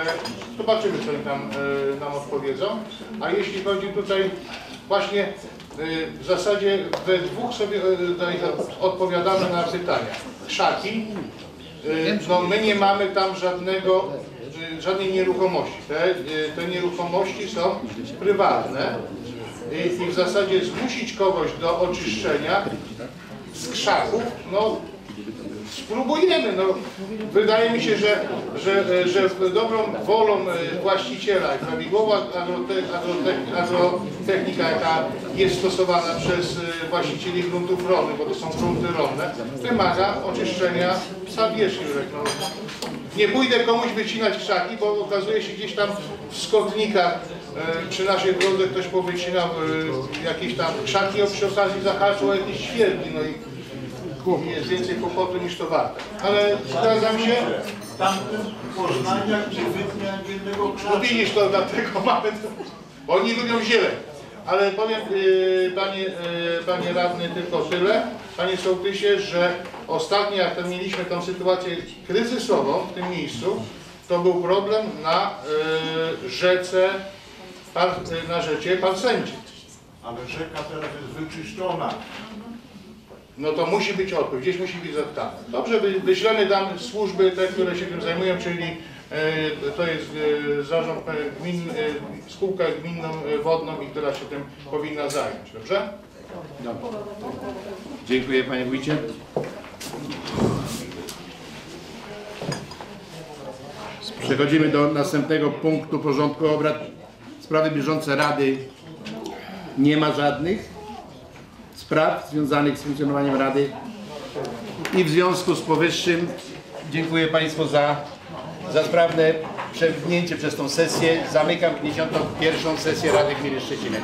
Zobaczymy, co oni tam nam odpowiedzą. A jeśli chodzi tutaj właśnie w zasadzie we dwóch sobie tutaj odpowiadamy na pytania. Krzaki, no my nie mamy tam żadnej nieruchomości. Te nieruchomości są prywatne i w zasadzie zmusić kogoś do oczyszczenia z krzaków, no spróbujemy. No, wydaje mi się, że dobrą wolą właściciela i prawidłowa agrotechnika, jaka jest stosowana przez właścicieli gruntów rolnych, bo to są grunty rolne, wymaga oczyszczenia zawierzchni. No, nie pójdę komuś wycinać krzaki, bo okazuje się gdzieś tam w skotnikach przy naszej drodze ktoś powycinał jakieś tam krzaki, a przy okazji zahaczył jakieś świerki. No i jest więcej kłopotu niż to warte. Ale zgadzam się. Tamten Poznaniak nie wytnie jednego krzaku. No widzisz, to dlatego mamy to. Bo oni lubią zieleń. Ale powiem panie radny tylko tyle, panie sołtysie, że ostatnio jak mieliśmy tą sytuację kryzysową w tym miejscu, to był problem na rzece, na rzece Parsędzie. Ale rzeka teraz jest wyczyszczona. No to musi być odpływ, gdzieś musi być zatkane. Dobrze, wyślemy tam służby, te, które się tym zajmują, czyli to jest zarząd gmin, spółka gminną wodną i która się tym powinna zająć, dobrze? Dobrze. Dziękuję panie wójcie. Przechodzimy do następnego punktu porządku obrad. Sprawy bieżące Rady nie ma żadnych spraw związanych z funkcjonowaniem Rady i w związku z powyższym dziękuję Państwu za sprawne przebrnięcie przez tą sesję. Zamykam 51. sesję Rady Gminy Szczecinek.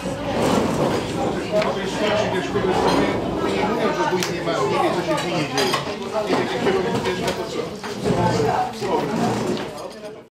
Nie mówią, że wójt nie wie, co się w gminie dzieje. Nie wie, jakiego jest to co.